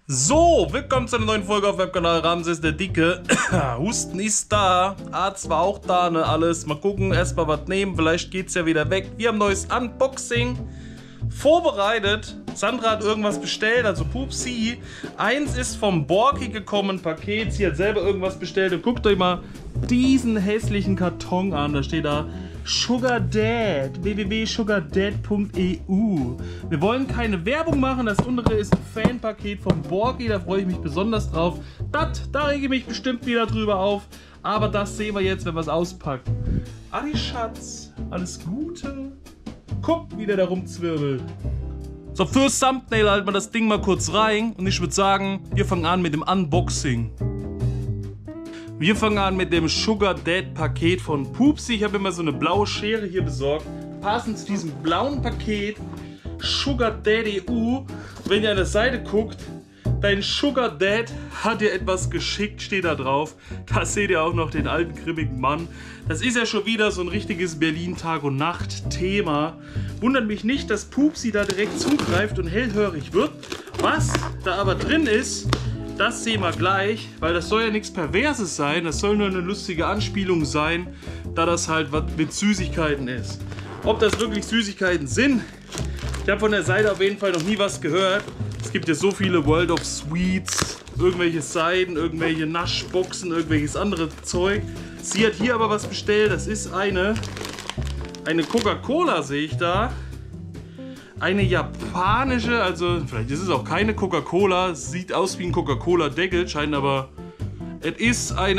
So, willkommen zu einer neuen Folge auf Webkanal Ramses der Dicke. Husten ist da, Arzt war auch da, ne, alles. Mal gucken, erstmal was nehmen, vielleicht geht's ja wieder weg. Wir haben neues Unboxing vorbereitet. Sandra hat irgendwas bestellt, also Pupsi. Eins ist vom Borki gekommen, ein Paket. Sie hat selber irgendwas bestellt und guckt euch mal diesen hässlichen Karton an. Da steht da Sugar Dad, www.sugardad.eu. Wir wollen keine Werbung machen, das untere ist ein Fanpaket vom Borki, da freue ich mich besonders drauf. Da rege ich mich bestimmt wieder drüber auf, aber das sehen wir jetzt, wenn wir es auspacken. Adi Schatz, alles Gute. Guckt, wie der da rumzwirbelt. So, fürs Thumbnail halten wir das Ding mal kurz rein und ich würde sagen, wir fangen an mit dem Unboxing. Wir fangen an mit dem Sugar Dad Paket von Pupsi. Ich habe immer so eine blaue Schere hier besorgt. Passend zu diesem blauen Paket Sugar Dad EU. Wenn ihr an der Seite guckt, dein Sugar Dad hat dir etwas geschickt, steht da drauf. Da seht ihr auch noch den alten grimmigen Mann. Das ist ja schon wieder so ein richtiges Berlin Tag und Nacht Thema. Wundert mich nicht, dass Pupsi da direkt zugreift und hellhörig wird. Was da aber drin ist, das sehen wir gleich, weil das soll ja nichts Perverses sein, das soll nur eine lustige Anspielung sein, da das halt was mit Süßigkeiten ist. Ob das wirklich Süßigkeiten sind, ich habe von der Seite auf jeden Fall noch nie was gehört. Es gibt ja so viele World of Sweets, irgendwelche Seiten, irgendwelche Naschboxen, irgendwelches andere Zeug. Sie hat hier aber was bestellt, das ist eine Coca-Cola, sehe ich da. Eine japanische, also vielleicht ist es auch keine Coca-Cola, sieht aus wie ein Coca-Cola-Deckel, scheint aber, es ist eine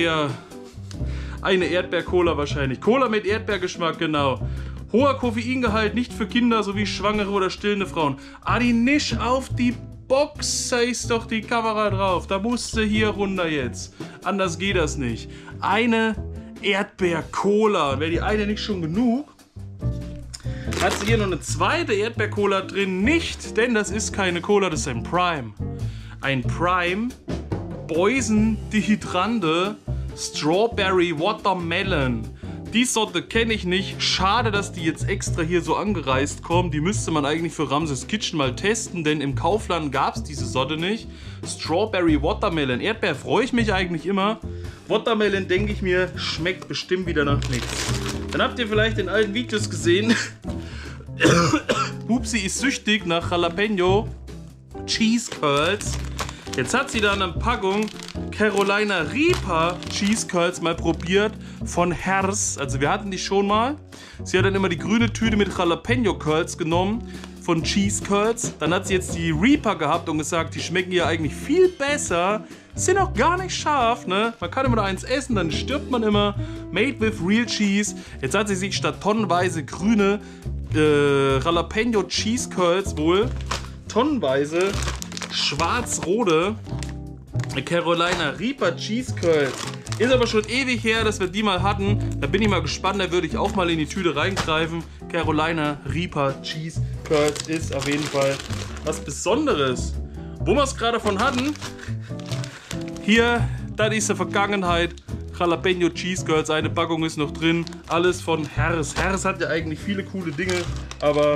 Erdbeer-Cola wahrscheinlich. Cola mit Erdbeergeschmack, genau. Hoher Koffeingehalt, nicht für Kinder sowie Schwangere oder stillende Frauen. Adi, nicht auf die Box, da ist doch die Kamera drauf. Da musste hier runter jetzt. Anders geht das nicht. Eine Erdbeer-Cola. Wäre die eine nicht schon genug? Hat sie hier noch eine zweite Erdbeer-Cola drin? Nicht, denn das ist keine Cola, das ist ein Prime. Ein Prime Boysen Dehydrante Strawberry Watermelon. Die Sorte kenne ich nicht. Schade, dass die jetzt extra hier so angereist kommen. Die müsste man eigentlich für Ramses Kitchen mal testen, denn im Kaufland gab es diese Sorte nicht. Strawberry Watermelon. Erdbeer freue ich mich eigentlich immer. Watermelon, denke ich mir, schmeckt bestimmt wieder nach nichts. Dann habt ihr vielleicht in alten Videos gesehen, Pupsi ist süchtig nach Jalapeno Cheese Curls. Jetzt hat sie da eine Packung Carolina Reaper Cheese Curls mal probiert von Herz. Also wir hatten die schon mal. Sie hat dann immer die grüne Tüte mit Jalapeno Curls genommen von Cheese Curls. Dann hat sie jetzt die Reaper gehabt und gesagt, die schmecken ja eigentlich viel besser. Sind auch gar nicht scharf, ne? Man kann immer nur eins essen, dann stirbt man immer. Made with real cheese. Jetzt hat sie sich statt tonnenweise grüne Jalapeno Cheese Curls wohl tonnenweise schwarz-rote Carolina Reaper Cheese Curls. Ist aber schon ewig her, dass wir die mal hatten. Da bin ich mal gespannt, da würde ich auch mal in die Tüte reingreifen. Carolina Reaper Cheese Curls ist auf jeden Fall was Besonderes. Wo wir es gerade von hatten, hier, das ist die Vergangenheit. Jalapeno Cheese Curls, eine Packung ist noch drin. Alles von Herz. Herz hat ja eigentlich viele coole Dinge, aber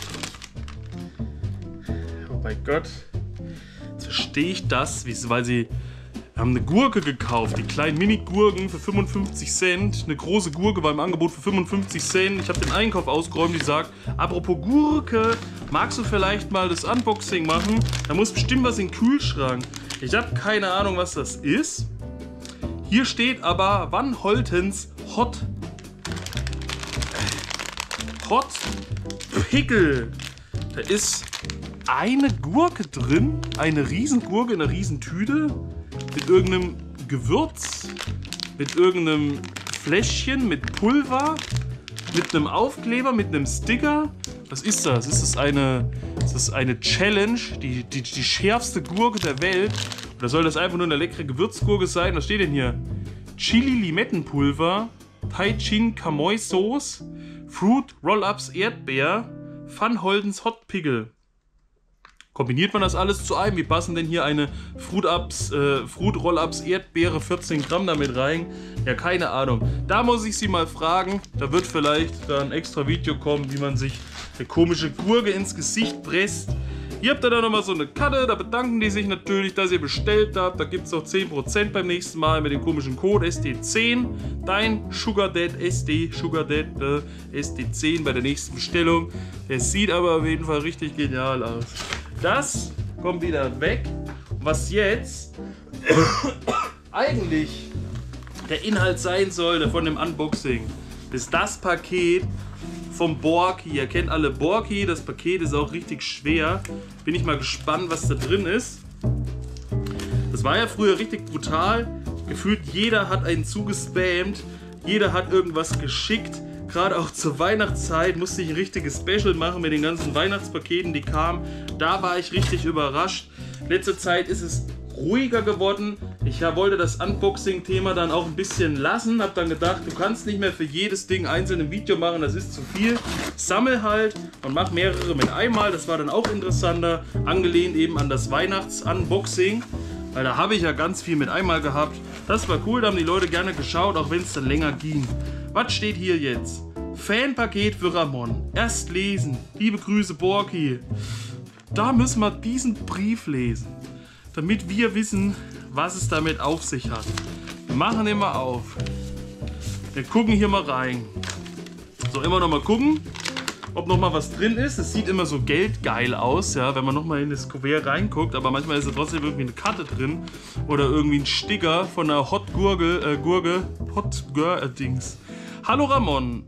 oh mein Gott, jetzt verstehe ich das, weil sie haben eine Gurke gekauft, die kleinen Mini-Gurken für 55 Cent. Eine große Gurke war im Angebot für 55 Cent. Ich habe den Einkauf ausgeräumt, die sagt, apropos Gurke, magst du vielleicht mal das Unboxing machen? Da muss bestimmt was in den Kühlschrank. Ich habe keine Ahnung, was das ist. Hier steht aber Van Holtens Hot Pickle. Da ist eine Gurke drin, eine Riesengurke in einer Riesentüte mit irgendeinem Gewürz, mit irgendeinem Fläschchen, mit Pulver, mit einem Aufkleber, mit einem Sticker. Was ist das? Ist das eine Challenge, die schärfste Gurke der Welt? Oder soll das einfach nur eine leckere Gewürzgurke sein? Was steht denn hier? Chili-Limettenpulver, Tai-Chin Kamoy Sauce, Fruit Roll-Ups Erdbeer, Van Holdens Hot Pickle. Kombiniert man das alles zu einem? Wie passen denn hier eine Fruit Roll-Ups Erdbeere 14 Gramm damit rein? Ja, keine Ahnung. Da muss ich sie mal fragen. Da wird vielleicht da ein extra Video kommen, wie man sich eine komische Gurke ins Gesicht presst. Hier habt ihr dann nochmal so eine Karte, da bedanken die sich natürlich, dass ihr bestellt habt. Da gibt es noch 10% beim nächsten Mal mit dem komischen Code SD10. Dein Sugardad SD, Sugardad SD10 bei der nächsten Bestellung. Der sieht aber auf jeden Fall richtig genial aus. Das kommt wieder weg. Was jetzt eigentlich der Inhalt sein sollte von dem Unboxing, ist das Paket vom Borky. Ihr kennt alle Borky, das Paket ist auch richtig schwer. Bin ich mal gespannt, was da drin ist. Das war ja früher richtig brutal. Gefühlt jeder hat einen zugespammt, jeder hat irgendwas geschickt. Gerade auch zur Weihnachtszeit musste ich ein richtiges Special machen mit den ganzen Weihnachtspaketen, die kamen. Da war ich richtig überrascht. Letzte Zeit ist es ruhiger geworden. Ich wollte das Unboxing-Thema dann auch ein bisschen lassen. Hab dann gedacht, du kannst nicht mehr für jedes Ding einzeln ein Video machen, das ist zu viel. Sammel halt und mach mehrere mit einmal. Das war dann auch interessanter, angelehnt eben an das Weihnachts-Unboxing. Weil da habe ich ja ganz viel mit einmal gehabt. Das war cool, da haben die Leute gerne geschaut, auch wenn es dann länger ging. Was steht hier jetzt? Fanpaket für Ramon. Erst lesen. Liebe Grüße, Borky. Da müssen wir diesen Brief lesen, damit wir wissen, was es damit auf sich hat. Wir machen den mal auf. Wir gucken hier mal rein. So, immer noch mal gucken, ob noch mal was drin ist. Es sieht immer so geldgeil aus, ja, wenn man noch mal in das Kuvert reinguckt. Aber manchmal ist da trotzdem irgendwie eine Karte drin oder irgendwie ein Sticker von einer Hot Gurke, Dings. Hallo Ramon.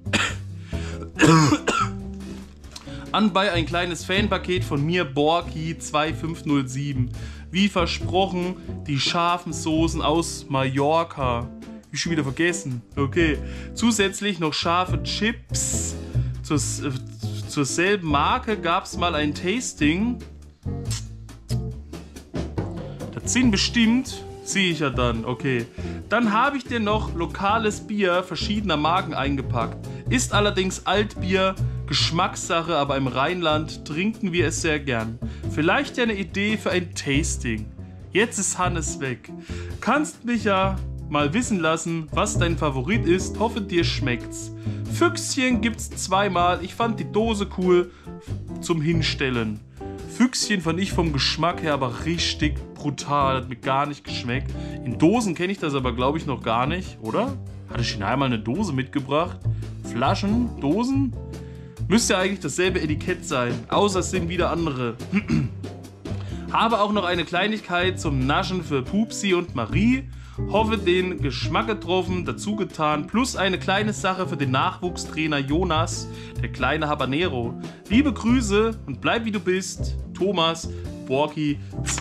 Anbei ein kleines Fanpaket von mir, Borky 2507. Wie versprochen, die scharfen Soßen aus Mallorca. Ich schon wieder vergessen. Okay. Zusätzlich noch scharfe Chips. Zur selben Marke gab es mal ein Tasting. Das sind bestimmt, sehe ich ja dann. Okay. Dann habe ich dir noch lokales Bier verschiedener Marken eingepackt. Ist allerdings Altbier. Geschmackssache, aber im Rheinland trinken wir es sehr gern. Vielleicht ja eine Idee für ein Tasting. Jetzt ist Hannes weg. Kannst mich ja mal wissen lassen, was dein Favorit ist. Hoffe, dir schmeckt's. Füchschen gibt's zweimal. Ich fand die Dose cool zum Hinstellen. Füchschen fand ich vom Geschmack her aber richtig brutal. Hat mir gar nicht geschmeckt. In Dosen kenne ich das aber, glaube ich, noch gar nicht, oder? Hatte ich einmal eine Dose mitgebracht? Flaschen? Dosen? Müsste ja eigentlich dasselbe Etikett sein, außer es sind wieder andere. Habe auch noch eine Kleinigkeit zum Naschen für Pupsi und Marie. Hoffe, den Geschmack getroffen, dazu getan. Plus eine kleine Sache für den Nachwuchstrainer Jonas, der kleine Habanero. Liebe Grüße und bleib wie du bist. Thomas, Borky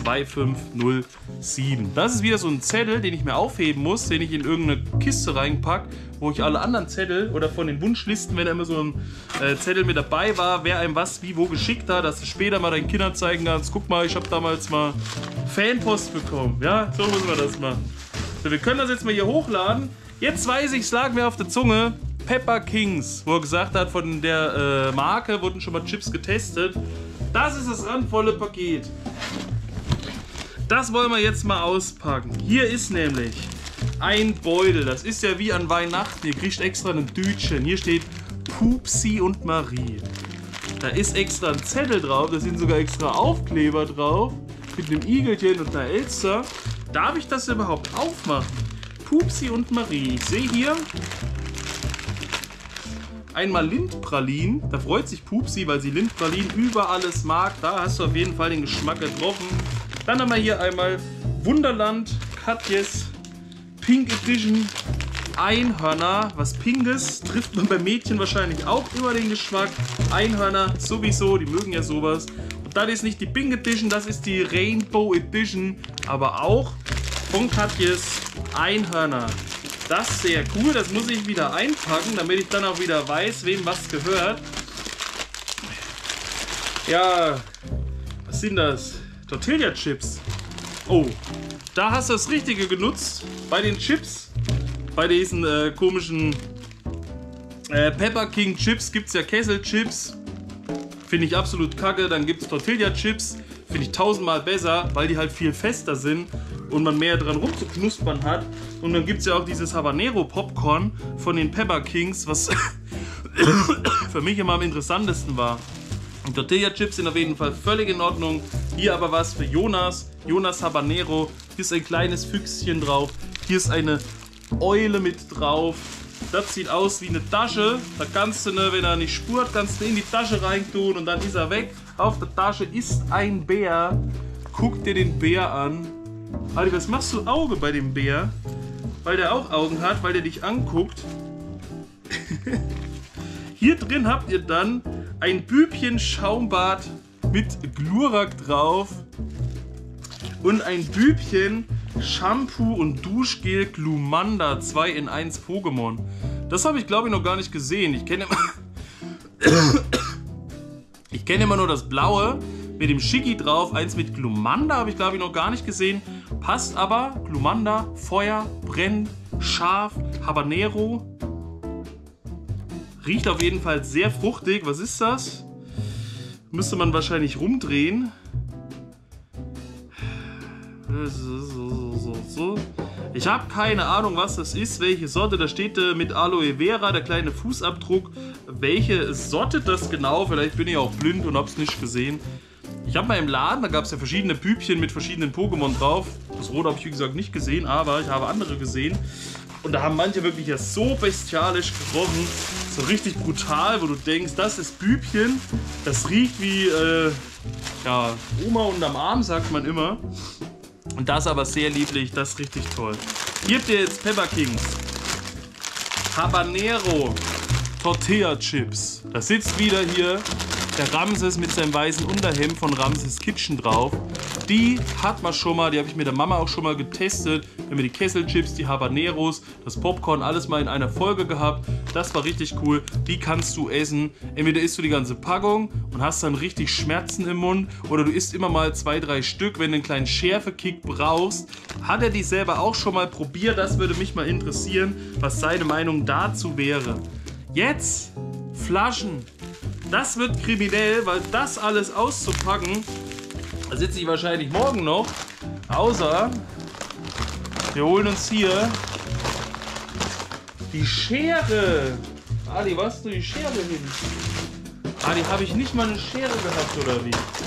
2507. Das ist wieder so ein Zettel, den ich mir aufheben muss, den ich in irgendeine Kiste reinpacke, wo ich alle anderen Zettel oder von den Wunschlisten, wenn da immer so ein Zettel mit dabei war, wer einem was wie wo geschickt hat, dass du später mal deinen Kindern zeigen kannst. Guck mal, ich habe damals mal Fanpost bekommen. Ja, so müssen wir das machen. So, wir können das jetzt mal hier hochladen. Jetzt weiß ich, es lag mir auf der Zunge. Pepper Kings, wo er gesagt hat, von der Marke wurden schon mal Chips getestet. Das ist das randvolle Paket. Das wollen wir jetzt mal auspacken. Hier ist nämlich ein Beutel. Das ist ja wie an Weihnachten. Ihr kriegt extra ein Dütchen. Hier steht Pupsi und Marie. Da ist extra ein Zettel drauf. Da sind sogar extra Aufkleber drauf. Mit einem Igelchen und einer Elster. Darf ich das überhaupt aufmachen? Pupsi und Marie. Ich sehe hier einmal Lindpralinen. Da freut sich Pupsi, weil sie Lindpralinen über alles mag. Da hast du auf jeden Fall den Geschmack getroffen. Dann haben wir hier einmal Wunderland Katjes Pink Edition Einhörner. Was Pinkes trifft man bei Mädchen wahrscheinlich auch immer den Geschmack. Einhörner sowieso, die mögen ja sowas. Und das ist nicht die Pink Edition, das ist die Rainbow Edition. Aber auch von Katjes Einhörner. Das ist sehr cool, das muss ich wieder einpacken, damit ich dann auch wieder weiß, wem was gehört. Ja, was sind das? Tortilla-Chips. Oh, da hast du das Richtige genutzt. Bei den Chips, bei diesen komischen Pepper King Chips gibt es ja Kesselchips. Finde ich absolut kacke. Dann gibt es Tortilla-Chips. Finde ich tausendmal besser, weil die halt viel fester sind und man mehr dran rumzuknuspern hat. Und dann gibt es ja auch dieses Habanero Popcorn von den Pepper Kings, was für mich immer am interessantesten war. Und Tortilla-Chips sind auf jeden Fall völlig in Ordnung. Hier aber was für Jonas. Jonas Habanero. Hier ist ein kleines Füchschen drauf. Hier ist eine Eule mit drauf. Das sieht aus wie eine Tasche. Da kannst du, wenn er nicht spurt, kannst du in die Tasche reintun und dann ist er weg. Auf der Tasche ist ein Bär. Guck dir den Bär an. Adi, was machst du Auge bei dem Bär? Weil der auch Augen hat, weil der dich anguckt. Hier drin habt ihr dann ein Bübchen Schaumbad mit Glurak drauf und ein Bübchen Shampoo und Duschgel Glumanda 2 in 1 Pokémon. Das habe ich glaube ich noch gar nicht gesehen. Ich kenne immer nur das blaue mit dem Schicki drauf. Eins mit Glumanda habe ich glaube ich noch gar nicht gesehen. Passt aber. Glumanda, Feuer, brennt, scharf, Habanero. Riecht auf jeden Fall sehr fruchtig. Was ist das? Müsste man wahrscheinlich rumdrehen. Ich habe keine Ahnung, was das ist, welche Sorte. Da steht mit Aloe Vera, der kleine Fußabdruck. Welche Sorte das genau? Vielleicht bin ich auch blind und habe es nicht gesehen. Ich habe mal im Laden, da gab es ja verschiedene Pübchen mit verschiedenen Pokémon drauf. Das Rot habe ich wie gesagt nicht gesehen, aber ich habe andere gesehen. Und da haben manche wirklich ja so bestialisch gerochen, so richtig brutal, wo du denkst, das ist Bübchen, das riecht wie ja, Oma unterm Arm, sagt man immer. Und das aber sehr lieblich, das ist richtig toll. Hier habt ihr jetzt Pepper Kings, Habanero, Tortilla Chips. Da sitzt wieder hier der Ramses mit seinem weißen Unterhemd von Ramses Kitchen drauf. Die hat man schon mal, die habe ich mit der Mama auch schon mal getestet. Wir haben die Kesselchips, die Habaneros, das Popcorn, alles mal in einer Folge gehabt. Das war richtig cool. Die kannst du essen. Entweder isst du die ganze Packung und hast dann richtig Schmerzen im Mund oder du isst immer mal 2, 3 Stück, wenn du einen kleinen Schärfekick brauchst. Hat er die selber auch schon mal probiert? Das würde mich mal interessieren, was seine Meinung dazu wäre. Jetzt Flaschen. Das wird kriminell, weil das alles auszupacken, da sitze ich wahrscheinlich morgen noch. Außer wir holen uns hier die Schere. Adi, was hast du die Schere hin? Adi, habe ich nicht mal eine Schere gehabt oder wie?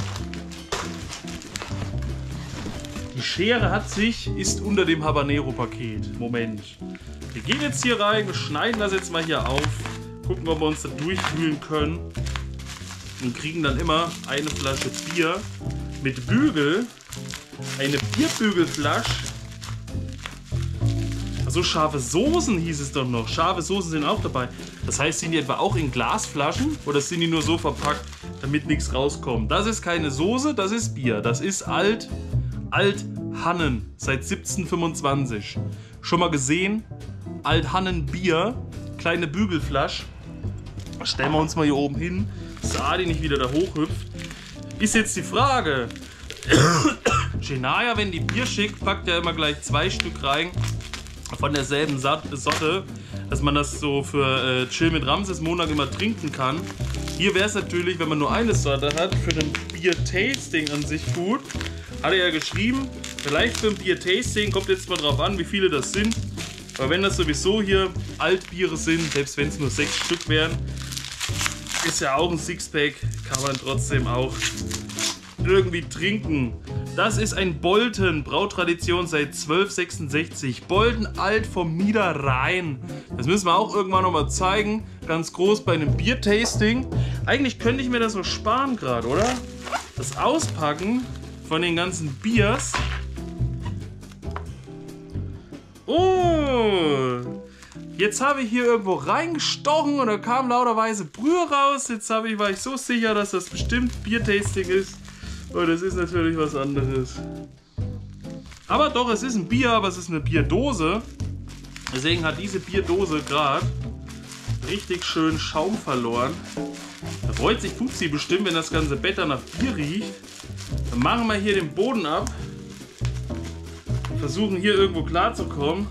Die Schere ist unter dem Habanero-Paket. Moment. Wir gehen jetzt hier rein, wir schneiden das jetzt mal hier auf. Gucken, ob wir uns da durchwühlen können. Und kriegen dann immer eine Flasche Bier mit Bügel. Eine Bierbügelflasche. Also scharfe Soßen hieß es doch noch. Scharfe Soßen sind auch dabei. Das heißt, sind die etwa auch in Glasflaschen oder sind die nur so verpackt, damit nichts rauskommt? Das ist keine Soße, das ist Bier. Das ist Alt-Hannen seit 1725. Schon mal gesehen? Alt-Hannen Bier. Kleine Bügelflasche. Stellen wir uns mal hier oben hin, dass Adi nicht wieder da hochhüpft. Ist jetzt die Frage. Shania, wenn die Bier schickt, packt ja immer gleich 2 Stück rein von derselben Sorte, dass man das so für Chill mit Ramses Monat immer trinken kann. Hier wäre es natürlich, wenn man nur eine Sorte hat, für ein Bier-Tasting an sich gut. Hat er ja geschrieben, vielleicht für ein Bier-Tasting, kommt jetzt mal drauf an, wie viele das sind. Aber wenn das sowieso hier Altbiere sind, selbst wenn es nur 6 Stück wären, ist ja auch ein Sixpack, kann man trotzdem auch irgendwie trinken. Das ist ein Bolten, Brautradition seit 1266. Bolten alt vom Niederrhein. Das müssen wir auch irgendwann nochmal zeigen, ganz groß bei einem Biertasting. Eigentlich könnte ich mir das so sparen gerade, oder? Das Auspacken von den ganzen Biers. Oh! Jetzt habe ich hier irgendwo reingestochen und da kam lauterweise Brühe raus. Jetzt war ich so sicher, dass das bestimmt Biertasting ist. Und das ist natürlich was anderes. Aber doch, es ist ein Bier, aber es ist eine Bierdose. Deswegen hat diese Bierdose gerade richtig schön Schaum verloren. Da freut sich Pupsi bestimmt, wenn das ganze Bett nach Bier riecht. Dann machen wir hier den Boden ab. Versuchen hier irgendwo klar zu kommen.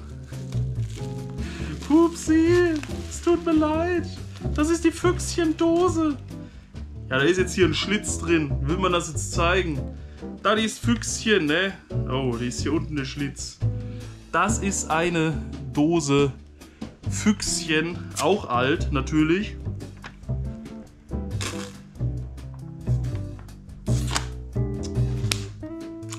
Pupsi, es tut mir leid. Das ist die Füchschendose. Ja, da ist jetzt hier ein Schlitz drin. Will man das jetzt zeigen? Da ist Füchschen, ne? Oh, die ist hier unten der Schlitz. Das ist eine Dose Füchschen. Auch alt, natürlich.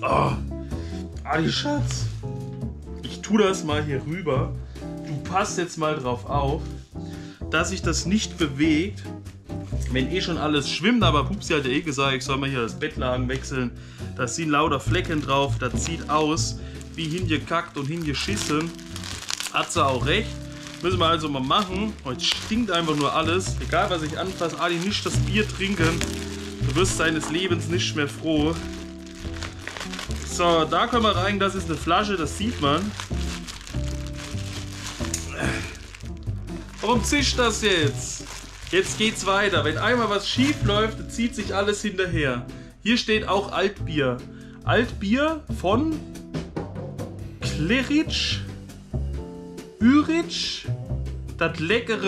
Oh. Adi Schatz. Ich tue das mal hier rüber. Du passt jetzt mal drauf auf, dass sich das nicht bewegt. Wenn eh schon alles schwimmt, aber Pupsi hat ja eh gesagt, ich soll mal hier das Bettlaken wechseln. Da sind lauter Flecken drauf, das sieht aus wie hingekackt und hingeschissen. Hat sie auch recht. Müssen wir also mal machen. Heute stinkt einfach nur alles. Egal was ich anfasse, Adi, nicht das Bier trinken. Du wirst deines Lebens nicht mehr froh. So, da können wir rein, das ist eine Flasche, das sieht man. Warum zischt das jetzt? Jetzt geht's weiter. Wenn einmal was schief läuft, dann zieht sich alles hinterher. Hier steht auch Altbier. Altbier von Kleritsch, Üritsch, das leckere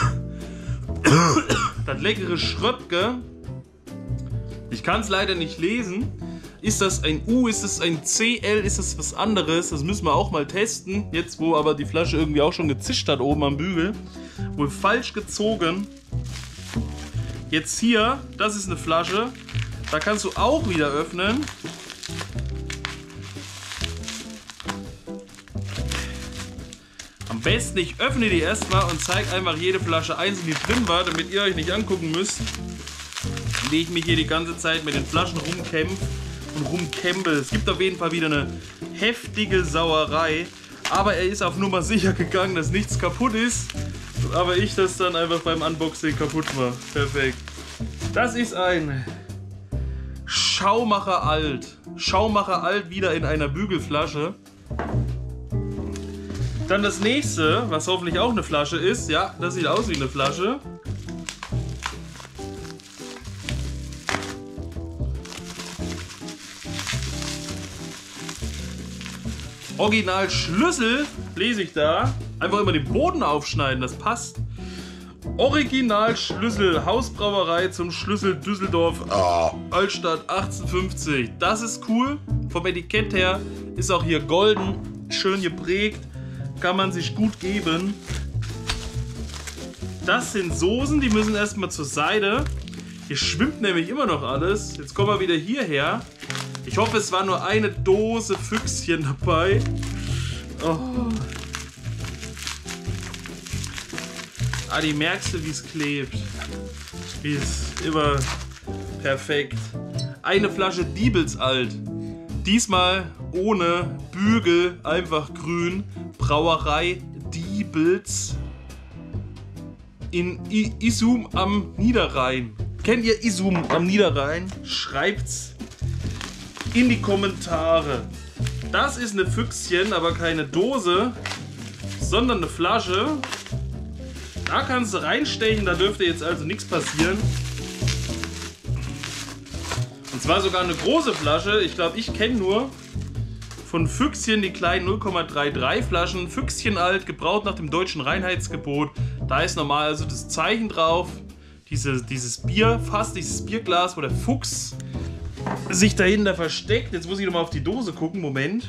Schröpke. Ich kann es leider nicht lesen. Ist das ein U, ist es ein CL, ist es was anderes? Das müssen wir auch mal testen. Jetzt, wo aber die Flasche irgendwie auch schon gezischt hat oben am Bügel. Wohl falsch gezogen. Jetzt hier, das ist eine Flasche. Da kannst du auch wieder öffnen. Am besten, ich öffne die erstmal und zeige einfach jede Flasche einzeln, die drin war, damit ihr euch nicht angucken müsst, wie ich mich hier die ganze Zeit mit den Flaschen rumkämpfe und rumkämpel. Es gibt auf jeden Fall wieder eine heftige Sauerei, aber er ist auf Nummer sicher gegangen, dass nichts kaputt ist, aber ich das dann einfach beim Unboxing kaputt war. Perfekt. Das ist ein Schaumacher Alt. Schaumacher Alt wieder in einer Bügelflasche. Dann das nächste, was hoffentlich auch eine Flasche ist. Ja, das sieht aus wie eine Flasche. Original Schlüssel, lese ich da. Einfach immer den Boden aufschneiden, das passt. Original Schlüssel, Hausbrauerei zum Schlüssel Düsseldorf, Altstadt 1850. Das ist cool. Vom Etikett her ist auch hier golden, schön geprägt. Kann man sich gut geben. Das sind Soßen, die müssen erstmal zur Seite. Hier schwimmt nämlich immer noch alles. Jetzt kommen wir wieder hierher. Ich hoffe, es war nur eine Dose Füchschen dabei. Oh. Adi, merkst du, wie es klebt? Wie es immer perfekt. Eine Flasche Diebelsalt. Diesmal ohne Bügel, einfach grün. Brauerei Diebels in Isum am Niederrhein. Kennt ihr Isum am Niederrhein? Schreibt's in die Kommentare. Das ist eine Füchschen, aber keine Dose, sondern eine Flasche. Da kannst du reinstechen, da dürfte jetzt also nichts passieren. Und zwar sogar eine große Flasche. Ich glaube, ich kenne nur von Füchschen die kleinen 0,33 Flaschen. Füchschen alt, gebraut nach dem deutschen Reinheitsgebot. Da ist normal also das Zeichen drauf. Dieses Bierfass, dieses Bierglas, wo der Fuchs sich dahinter versteckt. Jetzt muss ich nochmal auf die Dose gucken. Moment.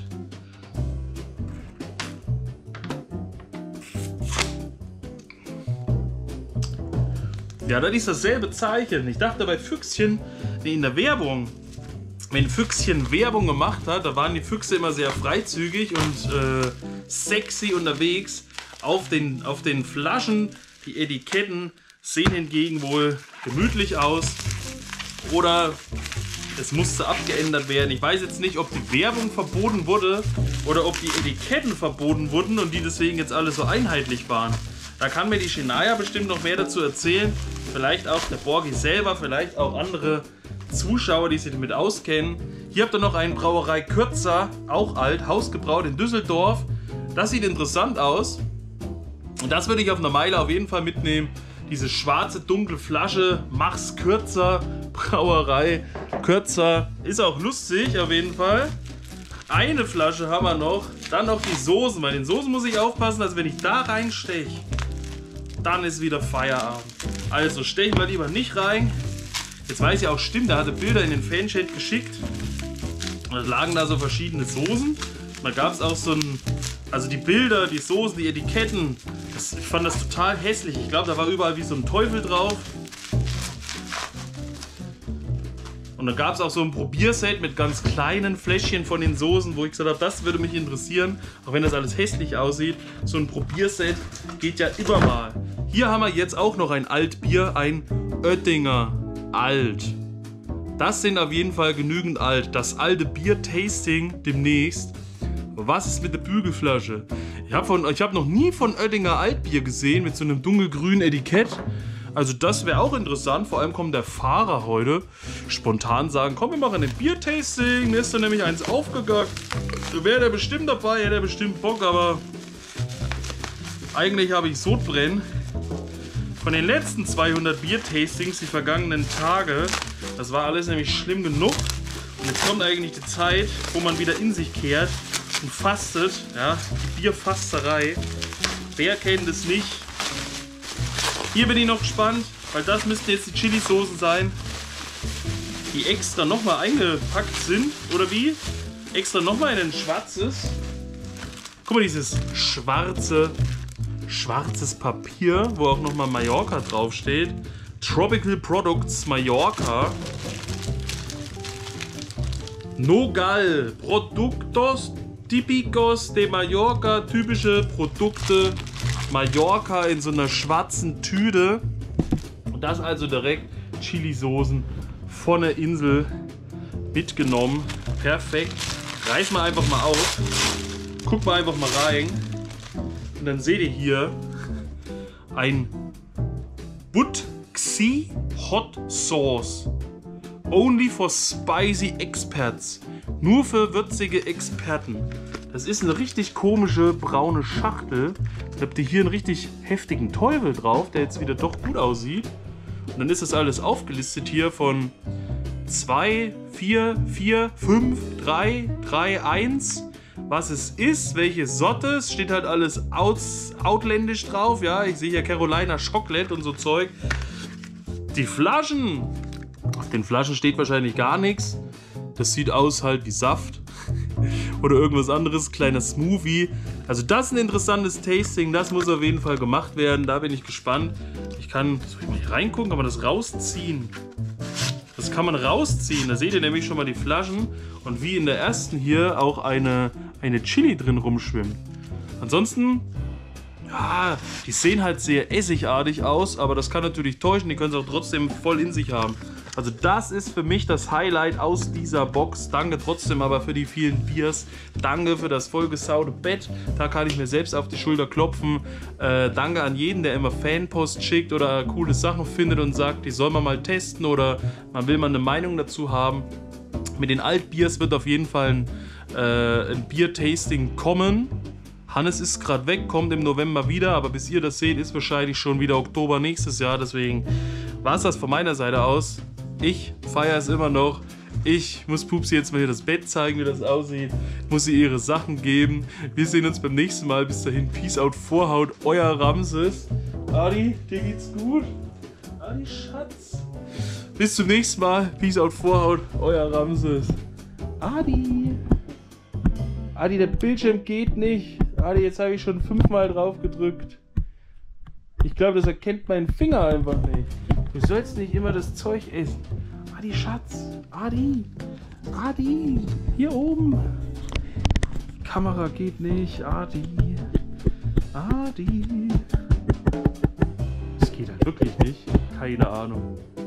Ja, das ist dasselbe Zeichen. Ich dachte bei Füchschen, in der Werbung, wenn Füchschen Werbung gemacht hat, da waren die Füchse immer sehr freizügig und sexy unterwegs. Auf den Flaschen, die Etiketten sehen hingegen wohl gemütlich aus. Oder es musste abgeändert werden. Ich weiß jetzt nicht, ob die Werbung verboten wurde oder ob die Etiketten verboten wurden und die deswegen jetzt alle so einheitlich waren. Da kann mir die Shania bestimmt noch mehr dazu erzählen. Vielleicht auch der Borgi selber, vielleicht auch andere Zuschauer, die sich damit auskennen. Hier habt ihr noch einen Brauerei Kürzer, auch alt, hausgebraut in Düsseldorf. Das sieht interessant aus. Und das würde ich auf einer Meile auf jeden Fall mitnehmen. Diese schwarze, dunkle Flasche, Mach's Kürzer, Brauerei Kürzer. Ist auch lustig auf jeden Fall. Eine Flasche haben wir noch. Dann noch die Soßen. Bei den Soßen muss ich aufpassen, dass wenn ich da reinsteche, dann ist wieder Feierabend. Also stechen wir lieber nicht rein. Jetzt weiß ich auch, stimmt, da hatte Bilder in den Fanchat geschickt. Da lagen da so verschiedene Soßen. Da gab es auch so ein, also die Bilder, die Soßen, die Etiketten. Ich fand das total hässlich. Ich glaube, da war überall wie so ein Teufel drauf. Und dann gab es auch so ein Probierset mit ganz kleinen Fläschchen von den Soßen, wo ich gesagt habe, das würde mich interessieren, auch wenn das alles hässlich aussieht. So ein Probierset geht ja immer mal. Hier haben wir jetzt auch noch ein Altbier, ein Oettinger Alt. Das sind auf jeden Fall genügend alt. Das alte Bier-Tasting demnächst. Aber was ist mit der Bügelflasche? Ich hab noch nie von Oettinger Altbier gesehen mit so einem dunkelgrünen Etikett. Also das wäre auch interessant. Vor allem kommt der Fahrer heute spontan sagen, komm, wir machen ein Bier-Tasting. Mir ist da nämlich eins aufgegangen. Wäre der bestimmt dabei, hätte er bestimmt Bock, aber eigentlich habe ich Sodbrennen. Von den letzten 200 Bier-Tastings, die vergangenen Tage, das war alles nämlich schlimm genug. Und jetzt kommt eigentlich die Zeit, wo man wieder in sich kehrt und fastet. Ja, die Bierfasterei. Wer kennt es nicht? Hier bin ich noch gespannt, weil das müssten jetzt die Chili-Soßen sein, die extra nochmal eingepackt sind. Oder wie? Extra nochmal in ein schwarzes. Guck mal, dieses schwarzes Papier, wo auch nochmal Mallorca draufsteht. Tropical Products Mallorca. Nogal, Productos típicos de Mallorca, typische Produkte Mallorca in so einer schwarzen Tüte. Und das also direkt Chili-Soßen von der Insel mitgenommen. Perfekt. Reiß mal einfach mal auf. Guck mal einfach mal rein. Und dann seht ihr hier ein Butxi Hot Sauce. Only for spicy experts. Nur für würzige Experten. Das ist eine richtig komische braune Schachtel. Da habt ihr hier einen richtig heftigen Teufel drauf, der jetzt wieder doch gut aussieht. Und dann ist das alles aufgelistet hier von 2, 4, 4, 5, 3, 3, 1. Was es ist, welche Sorte, es steht halt alles ausländisch drauf. Ja, ich sehe hier Carolina Chocolate und so Zeug. Die Flaschen. Auf den Flaschen steht wahrscheinlich gar nichts. Das sieht aus halt wie Saft. Oder irgendwas anderes, kleiner Smoothie. Also das ist ein interessantes Tasting, das muss auf jeden Fall gemacht werden. Da bin ich gespannt. Soll ich mal hier reingucken, kann man das rausziehen? Das kann man rausziehen, da seht ihr nämlich schon mal die Flaschen. Und wie in der ersten hier auch eine Chili drin rumschwimmt. Ansonsten, ja, die sehen halt sehr essigartig aus, aber das kann natürlich täuschen, die können es auch trotzdem voll in sich haben. Also das ist für mich das Highlight aus dieser Box. Danke trotzdem aber für die vielen Biers. Danke für das vollgesaute Bett. Da kann ich mir selbst auf die Schulter klopfen. Danke an jeden, der immer Fanpost schickt oder coole Sachen findet und sagt, die soll man mal testen oder man will mal eine Meinung dazu haben. Mit den Altbiers wird auf jeden Fall ein Bier-Tasting kommen. Hannes ist gerade weg, kommt im November wieder, aber bis ihr das seht, ist wahrscheinlich schon wieder Oktober nächstes Jahr. Deswegen war es das von meiner Seite aus. Ich feiere es immer noch. Ich muss Pupsi jetzt mal hier das Bett zeigen, wie das aussieht. Muss ihr ihre Sachen geben. Wir sehen uns beim nächsten Mal. Bis dahin, Peace out, Vorhaut, euer Ramses. Adi, dir geht's gut? Adi, Schatz. Bis zum nächsten Mal. Peace out, Vorhaut, euer Ramses. Adi. Adi, der Bildschirm geht nicht. Adi, jetzt habe ich schon 5-mal drauf gedrückt. Ich glaube, das erkennt mein Finger einfach nicht. Du sollst nicht immer das Zeug essen. Adi, Schatz. Adi. Adi. Hier oben. Die Kamera geht nicht. Adi. Adi. Das geht halt wirklich nicht. Keine Ahnung.